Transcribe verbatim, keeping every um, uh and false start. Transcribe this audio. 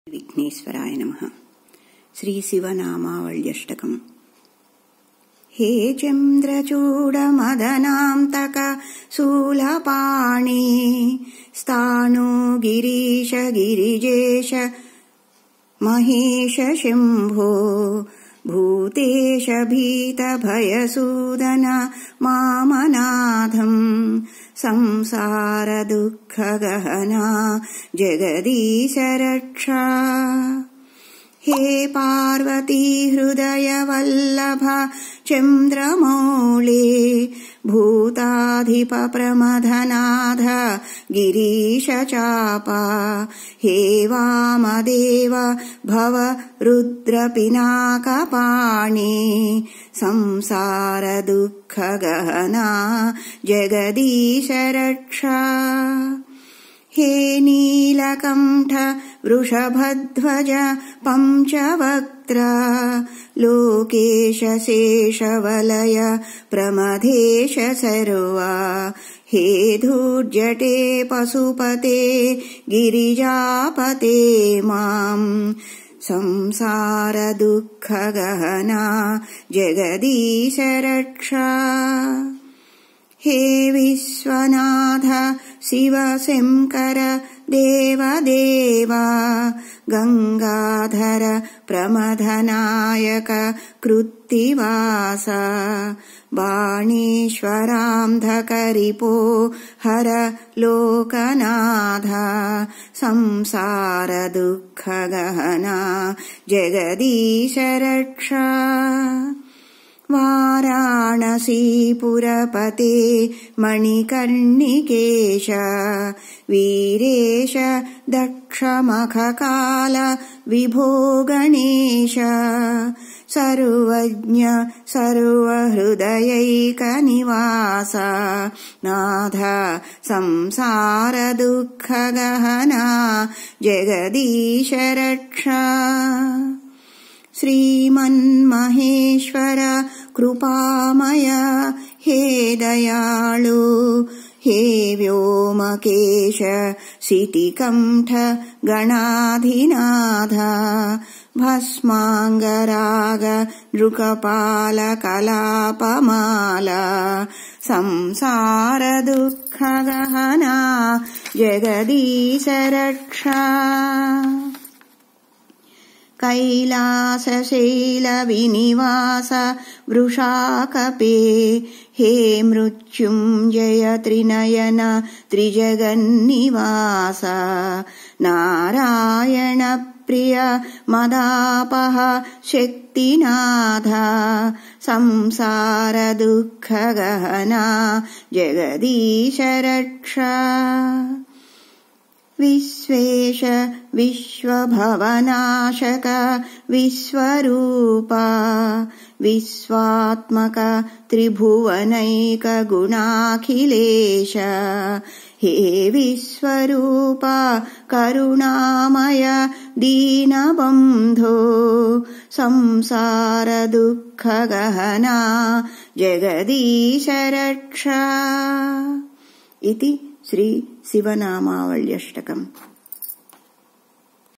विघ्नेश्वराय नमः। श्री शिव नामावल्यष्टकम्। हे चन्द्रचूडमदनान्तक शूलपाणि स्थाणु गिरीश गिरिजेश महेश शम्भो भूतेश भीत भयसूदन मामनाथम् संसार दुःख गहना जगदीश रक्षा। हे पार्वती हृदय वल्लभ चन्द्रमौळे भूताधिप प्रमथनाथ गिरीश चापा। हे वामदेव भव रुद्र पिनाकपाणि संसार दुःख गहना जगदीश रक्षा। हे नीलकण्ठ वृषभध्वज पञ्चवक्त्र लोकेश शेषवलय प्रमथेश सर्वा। हे धूर्जटे पशुपते गिरिजापते माम् संसार दुःख गहना जगदीश रक्षा। हे विश्वनाथ शिव शङ्कर देवदेवा गंगाधर प्रमथनायक कृत्तिवास बाणेश्वरान्धकरिपो हर लोकनाथ संसार दुःख गहना जगदीश रक्षा। वाराणसीपुरपते मणिकर्णिकेश वीरेश दक्षमखकाल विभो गणेश सर्वज्ञ सर्वहृदयैकनिवास नाथ संसार दुःख गहना जगदीश रक्षा। श्रीमन्महेश्वर कृपामय हे दयाळु हे व्योमकेश सितिकण्ठ गणाधिनाथ भस्माङ्गराग नृकपाल कलापमाला संसार दुःख गहना जगदीश रक्षा। कैलासशैल विनिवास वृषाकपे हे मृत्युञ्जय त्रिनयन त्रिजगन्निवास नारायण प्रिय मदापह शक्तिनाथ संसार दुःख गहना जगदीश रक्षा। विश्वेश विश्वभवनाशक विश्वरूपा विश्वात्मक त्रिभुवनैक गुणाखिलेश हे विश्वरूपा करुणामय दीनबन्धो संसार दुःख गहना जगदीश रक्षा। इति श्री शिवनामावल्यष्टकम्।